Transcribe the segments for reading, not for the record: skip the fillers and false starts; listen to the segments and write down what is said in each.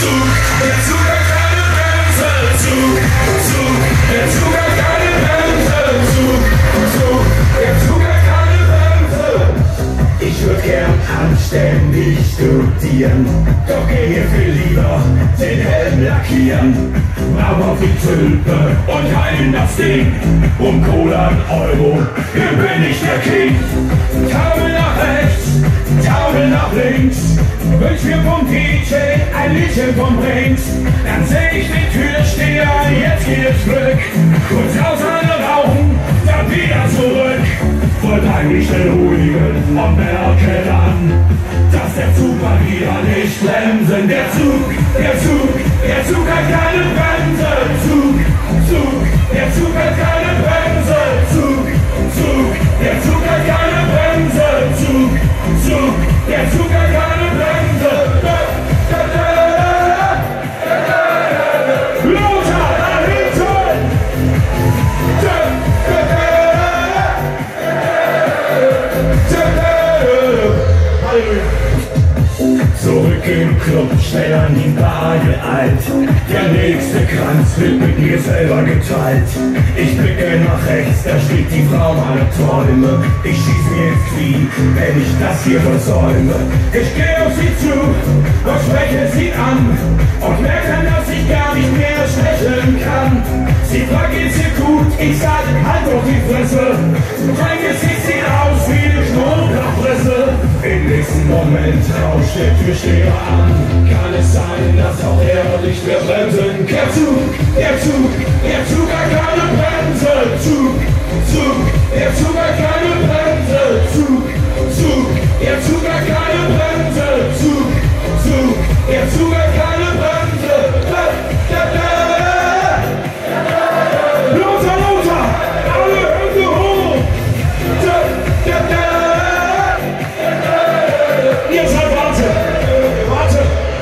Zug, der Zug hat keine Bremse. Zug, Zug, der Zug hat keine Bremse. Zug, Zug, der Zug hat keine Bremse. Ich würd gern anständig studieren, doch gehe viel lieber den Helm lackieren. Raum auf die Tulpe und heilen das Ding. Cola Euro, hier bin ich der King. Taumel nach rechts, Taumel nach links. Wünsch mir vom DJ ein Liedchen von Brinks. Dann seh ich den Türsteher, jetzt geht es Glück. Kurz raus alle rauchen, dann wieder zurück. Wollt eigentlich den Hooligan und merke dann, dass der Zug mal wieder nicht bremsen. Der Zug, der Zug, der Zug hat keine Bremse. Zug, Zug, der Zug hat keine Bremse. Zug, Zug, der Zug hat keine Bremse. Zug, Zug, der Zug hat keine Bremse. Lauter nach hinten! Zurück im Club, schnell an die Bar geeilt. Der nächste Kranz wird mit mir selber geteilt. Ich blicke nach rechts, da steht die Frau meiner Träume. Ich schieß mir ins Knie, wenn ich das hier versäume. Ich geh auf sie zu und spreche sie an und merke dann, dass ich gar nicht mehr sprechen kann. Sie fragt, geht's dir gut? Ich sag, halt doch die Fresse. Dein Gesicht sieht aus wie eine Knoblauchpresse. Im nächsten Moment rauscht der Türsteher an. Kann es sein, dass auch er nicht mehr bremsen kann? Der Zug, der Zug, der Zug hat keine Bremse. Zug, Zug, der Zug hat keine Bremse. Zug, Zug, der Zug hat keine Bremse. Zug, Zug, der Zug hat keine Bremse. Lauter, lauter, alle Hände hoch. Ihr seid warte.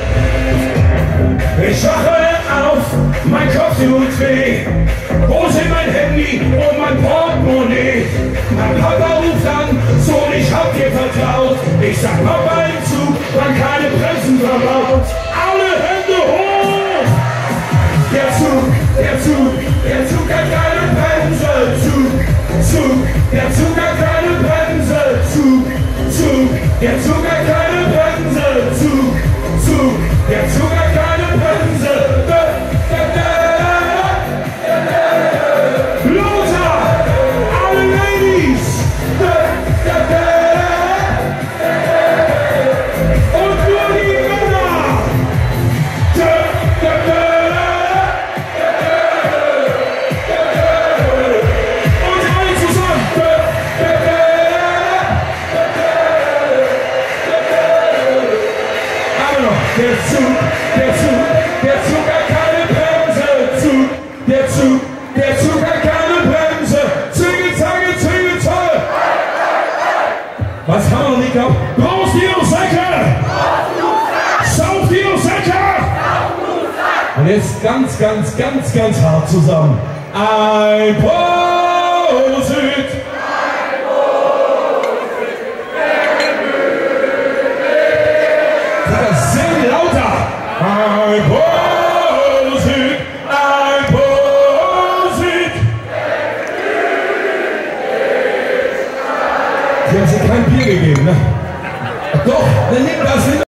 Ich wache auf, mein Kopf tut weh. Wo sind mein Handy und mein Portemonnaie? Mein Papa ruft an, Sohn, ich hab dir vertraut. Ich sag Papa im Zug, man keine Bremsen verbaut. Alle Hände hoch! Der Zug, der Zug, der Zug hat keine Bremse. Zug, Zug, der Zug hat keine Bremse. Zug, Zug, der Zug hat keine Bremse. Zug, Zug, der Zug hat keine Bremse. Lauter, alle Ladies. Und nur die Männer. Und alle zusammen. Aber noch, der Zug, der Zug, der Zug hat keine Bremse. Zug, der Zug, der Zug hat keine Bremse. Züge, Zange, Züge, toll. Was haben wir noch nicht gehabt? Raus die Säcke! Sauf die Säcke! Und jetzt ganz hart zusammen. Ein Prosit! Sing lauter! Ein Prosit! Ein Prosit! Sie haben sich kein Bier gegeben, ne? Doch, dann nimm das hin.